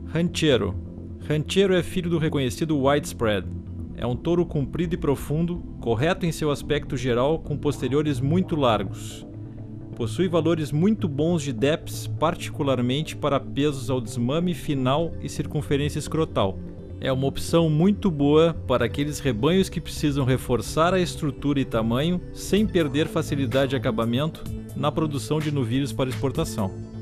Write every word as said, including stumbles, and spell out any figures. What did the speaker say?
Ranchero. Ranchero é filho do reconhecido Widespread. É um touro comprido e profundo, correto em seu aspecto geral, com posteriores muito largos. Possui valores muito bons de D E P S, particularmente para pesos ao desmame final e circunferência escrotal. É uma opção muito boa para aqueles rebanhos que precisam reforçar a estrutura e tamanho sem perder facilidade de acabamento na produção de novilhos para exportação.